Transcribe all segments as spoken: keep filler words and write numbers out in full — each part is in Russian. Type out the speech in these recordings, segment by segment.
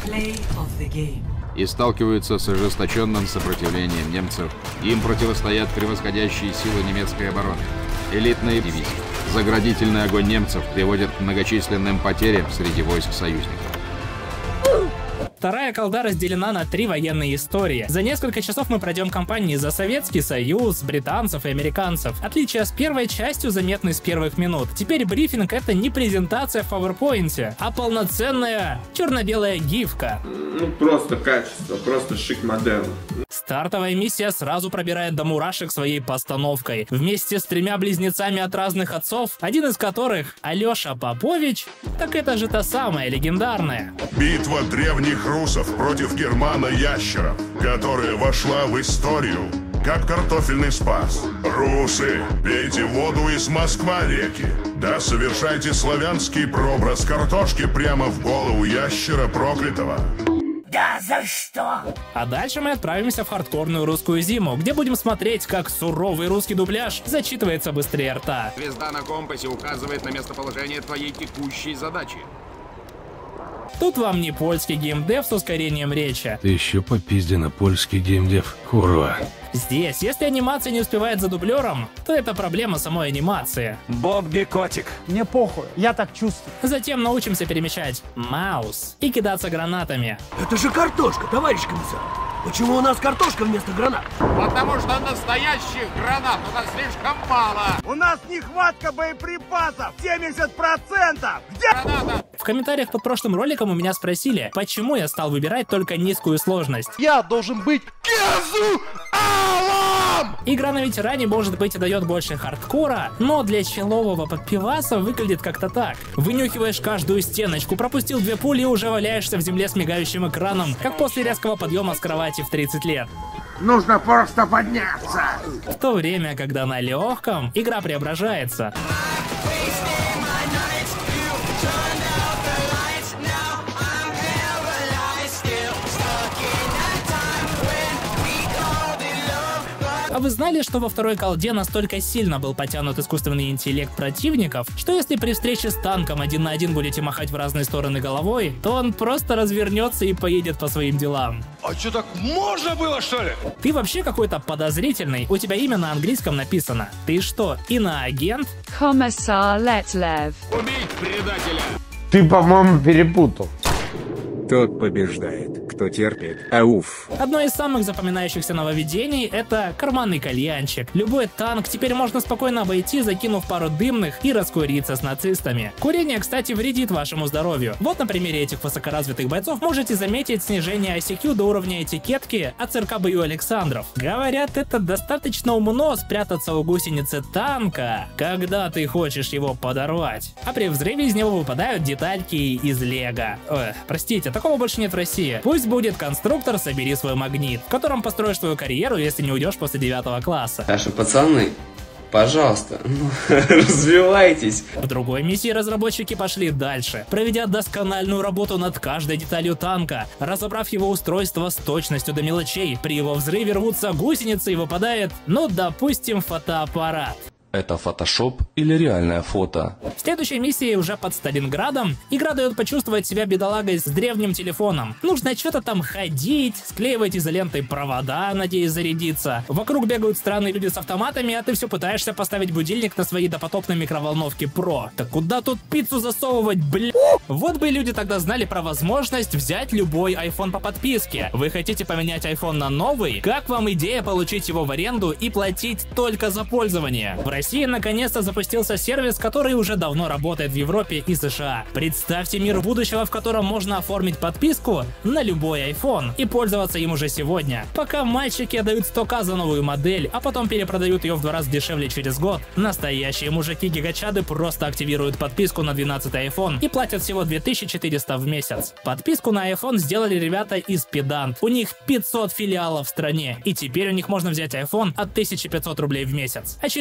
и сталкиваются с ожесточенным сопротивлением немцев. Им противостоят превосходящие силы немецкой обороны. Элитные дивизии. Заградительный огонь немцев приводит к многочисленным потерям среди войск союзников. Вторая колда разделена на три военные истории. За несколько часов мы пройдем кампании за Советский Союз, британцев и американцев. Отличие с первой частью заметны с первых минут. Теперь брифинг — это не презентация в PowerPoint, а полноценная черно-белая гифка. Ну просто качество, просто шик-модерн. Стартовая миссия сразу пробирает до мурашек своей постановкой. Вместе с тремя близнецами от разных отцов, один из которых Алеша Попович, так это же та самая легендарная. Битва древних русов против германо-ящеров, которая вошла в историю как картофельный спас. Русы, пейте воду из Москва-реки. Да совершайте славянский проброс картошки прямо в голову ящера проклятого. Да за что? А дальше мы отправимся в хардкорную русскую зиму, где будем смотреть, как суровый русский дубляж зачитывается быстрее рта. Звезда на компасе указывает на местоположение твоей текущей задачи. Тут вам не польский геймдев с ускорением речи. Ты еще попизди на польский геймдев, курва. Здесь, если анимация не успевает за дублером, то это проблема самой анимации. Бобби котик. Мне похуй, я так чувствую. Затем научимся перемещать маус и кидаться гранатами. Это же картошка, товарищ комиссар. Почему у нас картошка вместо гранат? Потому что настоящих гранат у нас слишком мало. У нас нехватка боеприпасов, семьдесят процентов. Где Граната? В комментариях под прошлым роликом у меня спросили, почему я стал выбирать только низкую сложность. Я должен быть казуалом! Игра на ветеране, может быть, и дает больше хардкора, но для челового подпиваса выглядит как-то так. Вынюхиваешь каждую стеночку, пропустил две пули и уже валяешься в земле с мигающим экраном, как после резкого подъема с кровати в тридцать лет. Нужно просто подняться. В то время, когда на легком игра преображается. А вы знали, что во второй колде настолько сильно был потянут искусственный интеллект противников, что если при встрече с танком один на один будете махать в разные стороны головой, то он просто развернется и поедет по своим делам? А что, так можно было, что ли? Ты вообще какой-то подозрительный, у тебя имя на английском написано. Ты что, иноагент? Комиссар Летлев. Убить предателя! Ты, по-моему, перепутал. Тот побеждает, кто терпит. Ауф. Одно из самых запоминающихся нововведений — это карманный кальянчик. Любой танк теперь можно спокойно обойти, закинув пару дымных и раскуриться с нацистами. Курение, кстати, вредит вашему здоровью. Вот на примере этих высокоразвитых бойцов можете заметить снижение ай си кью до уровня этикетки от цирка Бою Александров. Говорят, это достаточно умно спрятаться у гусеницы танка, когда ты хочешь его подорвать. А при взрыве из него выпадают детальки из лего. Ой, простите, такого больше нет в России. Пусть будет конструктор «Собери свой магнит», в котором построишь свою карьеру, если не уйдешь после девятого класса. Наши пацаны, пожалуйста, ну, развивайтесь. В другой миссии разработчики пошли дальше, проведя доскональную работу над каждой деталью танка, разобрав его устройство с точностью до мелочей. При его взрыве рвутся гусеницы и выпадает, ну, допустим, фотоаппарат. Это фотошоп или реальное фото? В следующей миссии уже под Сталинградом игра дает почувствовать себя бедолагой с древним телефоном. Нужно что-то там ходить, склеивать изолентой провода, надеясь зарядиться. Вокруг бегают странные люди с автоматами, а ты все пытаешься поставить будильник на своей допотопной микроволновке Pro. Так куда тут пиццу засовывать, бля? Вот бы люди тогда знали про возможность взять любой iPhone по подписке. Вы хотите поменять iPhone на новый? Как вам идея получить его в аренду и платить только за пользование? В России наконец-то запустился сервис, который уже давно работает в Европе и США. Представьте мир будущего, в котором можно оформить подписку на любой iPhone и пользоваться им уже сегодня. Пока мальчики отдают сто тысяч за новую модель, а потом перепродают ее в два раза дешевле через год, настоящие мужики-гигачады просто активируют подписку на двенадцатый iPhone и платят всего две тысячи четыреста в месяц. Подписку на iPhone сделали ребята из Педант. У них пятьсот филиалов в стране, и теперь у них можно взять iPhone от тысячи пятисот рублей в месяц. А через двенадцать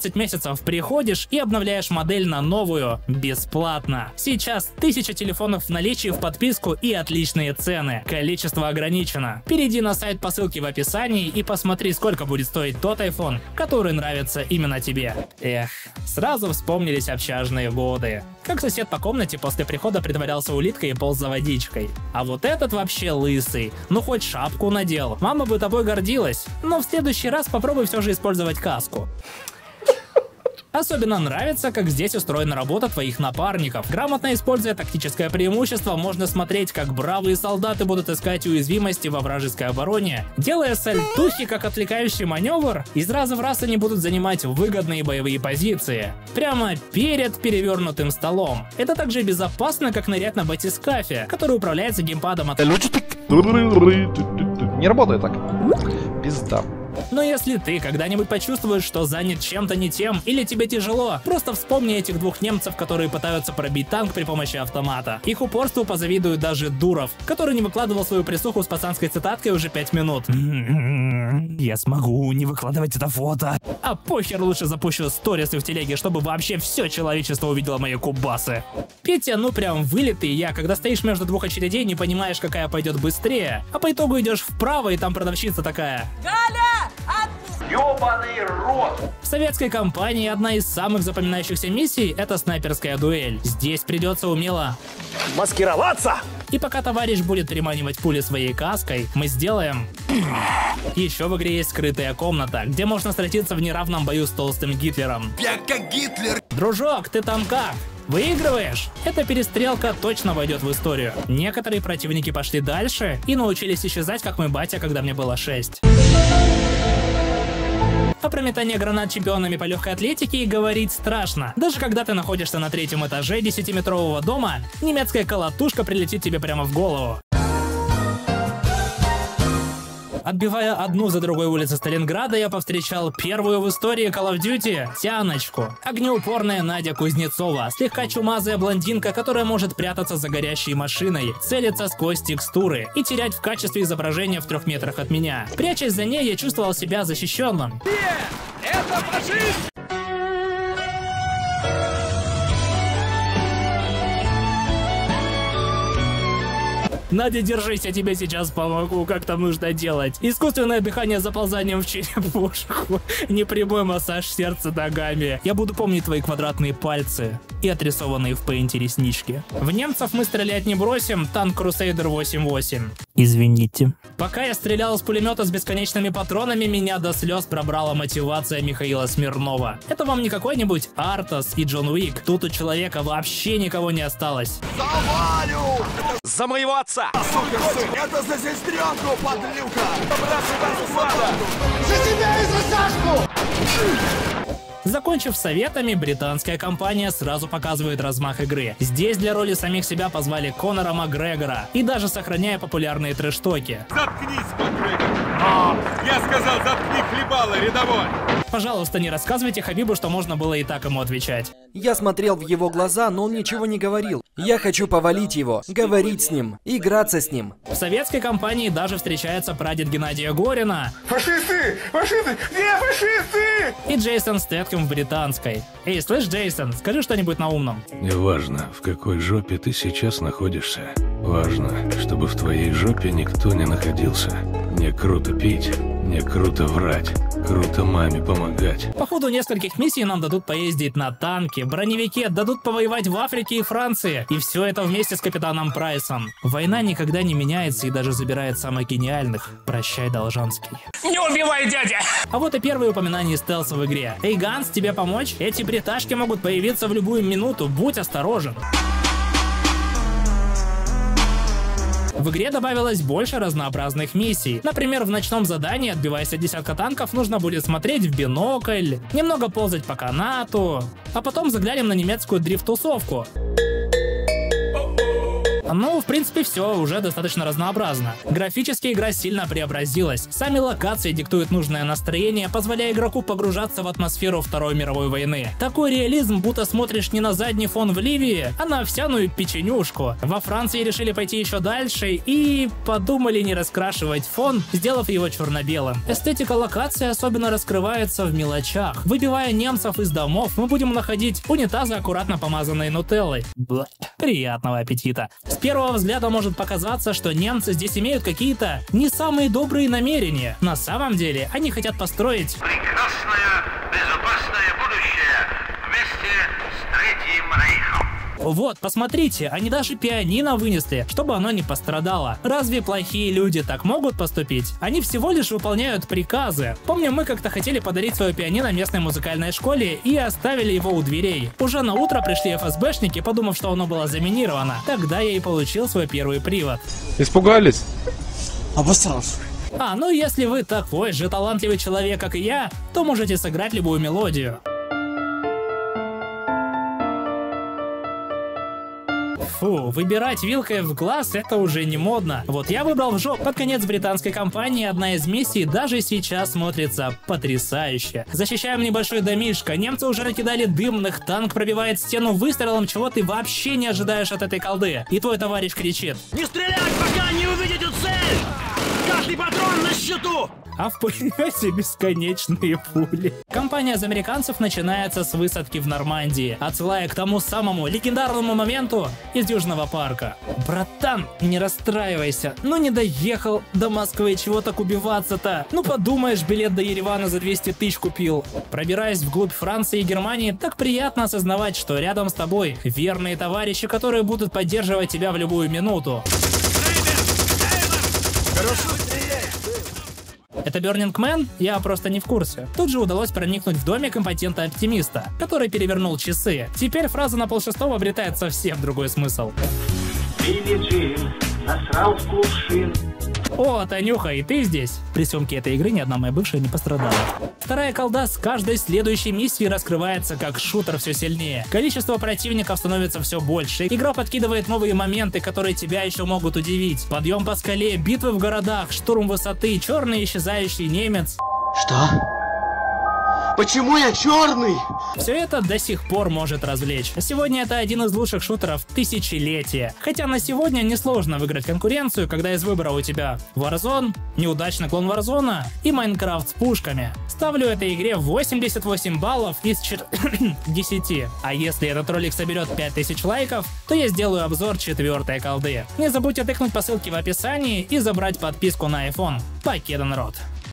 двадцать месяцев приходишь и обновляешь модель на новую бесплатно. Сейчас тысяча телефонов в наличии в подписку и отличные цены. Количество ограничено. Перейди на сайт по ссылке в описании и посмотри, сколько будет стоить тот iPhone, который нравится именно тебе. Эх, сразу вспомнились общажные годы. Как сосед по комнате после прихода притворялся улиткой и полз за водичкой. А вот этот вообще лысый. Ну хоть шапку надел. Мама бы тобой гордилась. Но в следующий раз попробуй все же использовать каску. Особенно нравится, как здесь устроена работа твоих напарников. Грамотно используя тактическое преимущество, можно смотреть, как бравые солдаты будут искать уязвимости во вражеской обороне. Делая сальтухи как отвлекающий маневр, из раза в раз они будут занимать выгодные боевые позиции. Прямо перед перевернутым столом. Это так же безопасно, как нырять на батискафе, который управляется геймпадом от... Не работает так. Пизда. Но если ты когда-нибудь почувствуешь, что занят чем-то не тем или тебе тяжело, просто вспомни этих двух немцев, которые пытаются пробить танк при помощи автомата. Их упорству позавидует даже Дуров, который не выкладывал свою присуху с пацанской цитаткой уже пять минут. Я смогу не выкладывать это фото. А похер, лучше запущу сторисы в телеге, чтобы вообще все человечество увидело мои кубасы. Петя, ну прям вылитый я, когда стоишь между двух очередей, не понимаешь, какая пойдет быстрее, а по итогу идешь вправо, и там продавщица такая: Галя! Ёбаный рот! В советской кампании одна из самых запоминающихся миссий — это снайперская дуэль. Здесь придется умело маскироваться! И пока товарищ будет приманивать пули своей каской, мы сделаем... Еще в игре есть скрытая комната, где можно сразиться в неравном бою с толстым Гитлером. Я как Гитлер! Дружок, ты там как? Выигрываешь? Эта перестрелка точно войдет в историю. Некоторые противники пошли дальше и научились исчезать, как мой батя, когда мне было шесть. А про метание гранат чемпионами по легкой атлетике и говорить страшно. Даже когда ты находишься на третьем этаже десятиметрового дома, немецкая колотушка прилетит тебе прямо в голову. Отбивая одну за другой улицы Сталинграда, я повстречал первую в истории Call of Duty Тяночку. Огнеупорная Надя Кузнецова, слегка чумазая блондинка, которая может прятаться за горящей машиной, целиться сквозь текстуры и терять в качестве изображения в трех метрах от меня. Прячась за ней, я чувствовал себя защищенным. Это фашист! Надя, держись, я тебе сейчас помогу, как там нужно делать. Искусственное дыхание с заползанием в черепушку. Непрямой массаж сердца ногами. Я буду помнить твои квадратные пальцы и отрисованные в пейнте реснички. В немцев мы стрелять не бросим, танк Crusader восемь восемь. Извините. Пока я стрелял из пулемета с бесконечными патронами, меня до слез пробрала мотивация Михаила Смирнова. Это вам не какой-нибудь Артас и Джон Уик. Тут у человека вообще никого не осталось. Завалю! За моего отца! Сукер сын! Это за сестренку, подлюка! За тебя и за Сашку! Закончив советами, британская компания сразу показывает размах игры. Здесь для роли самих себя позвали Конора Макгрегора, и даже сохраняя популярные трэш-токи. Заткнись, Макгрегор! Но! Я сказал, заткни хлебало, рядовой! Пожалуйста, не рассказывайте Хабибу, что можно было и так ему отвечать. Я смотрел в его глаза, но он ничего не говорил. Я хочу повалить его, говорить с ним, играться с ним. В советской компании даже встречается прадед Геннадия Горина. Фашисты! Фашисты! Где фашисты? И Джейсон Стэтхэм в британской. Эй, слышь, Джейсон, скажи что-нибудь на умном. Неважно, в какой жопе ты сейчас находишься. Важно, чтобы в твоей жопе никто не находился. Не круто пить, не круто врать, круто маме помогать. По ходу нескольких миссий нам дадут поездить на танке, броневике, дадут повоевать в Африке и Франции. И все это вместе с капитаном Прайсом. Война никогда не меняется и даже забирает самых гениальных. Прощай, Должанский. Не убивай, дядя! А вот и первые упоминания стелса в игре. Эй, Ганс, тебе помочь? Эти бриташки могут появиться в любую минуту, будь осторожен. В игре добавилось больше разнообразных миссий. Например, в ночном задании, отбиваясь от десятка танков, нужно будет смотреть в бинокль, немного ползать по канату, а потом заглянем на немецкую дрифт-тусовку. Ну, в принципе, все уже достаточно разнообразно. Графически игра сильно преобразилась. Сами локации диктуют нужное настроение, позволяя игроку погружаться в атмосферу Второй мировой войны. Такой реализм, будто смотришь не на задний фон в Ливии, а на овсяную печенюшку. Во Франции решили пойти еще дальше и подумали не раскрашивать фон, сделав его черно-белым. Эстетика локации особенно раскрывается в мелочах. Выбивая немцев из домов, мы будем находить унитазы, аккуратно помазанные нутеллой. Бла. Приятного аппетита. С первого взгляда может показаться, что немцы здесь имеют какие-то не самые добрые намерения. На самом деле, они хотят построить прекрасное, безопасное будущее вместе с Третьим Рейхом. Вот, посмотрите, они даже пианино вынесли, чтобы оно не пострадало. Разве плохие люди так могут поступить? Они всего лишь выполняют приказы. Помню, мы как-то хотели подарить свое пианино местной музыкальной школе и оставили его у дверей. Уже на утро пришли эф эс бэшники, подумав, что оно было заминировано. Тогда я и получил свой первый привод. Испугались? Обосрался. А, ну если вы такой же талантливый человек, как и я, то можете сыграть любую мелодию. Фу, выбирать вилкой в глаз — это уже не модно. Вот я выбрал в жопу. Под конец британской кампании одна из миссий даже сейчас смотрится потрясающе. Защищаем небольшой домишко, немцы уже накидали дымных, танк пробивает стену выстрелом, чего ты вообще не ожидаешь от этой колды. И твой товарищ кричит: не стрелять, пока не увидите цель! Каждый патрон на счету! А в пулемете бесконечные пули. Кампания за американцев начинается с высадки в Нормандии, отсылая к тому самому легендарному моменту из Южного парка. Братан, не расстраивайся, ну не доехал до Москвы, чего так убиваться-то? Ну подумаешь, билет до Еревана за двести тысяч купил. Пробираясь вглубь Франции и Германии, так приятно осознавать, что рядом с тобой верные товарищи, которые будут поддерживать тебя в любую минуту. Это Burning Man? Я просто не в курсе. Тут же удалось проникнуть в домик импотента-оптимиста, который перевернул часы. Теперь фраза на полшестого обретает совсем другой смысл. Билли Джин насрал в кувшин. О, Танюха, и ты здесь? При съемке этой игры ни одна моя бывшая не пострадала. Вторая колда с каждой следующей миссией раскрывается как шутер все сильнее. Количество противников становится все больше. Игра подкидывает новые моменты, которые тебя еще могут удивить. Подъем по скале, битвы в городах, штурм высоты, черный исчезающий немец. Что? Почему я черный? Все это до сих пор может развлечь. Сегодня это один из лучших шутеров тысячелетия. Хотя на сегодня несложно выиграть конкуренцию, когда из выбора у тебя Warzone, неудачный клон Warzone и Майнкрафт с пушками. Ставлю этой игре восемьдесят восемь баллов из десяти. А если этот ролик соберет пять тысяч лайков, то я сделаю обзор четвертой колды. Не забудьте тыкнуть по ссылке в описании и забрать подписку на iPhone. Покеда, народ!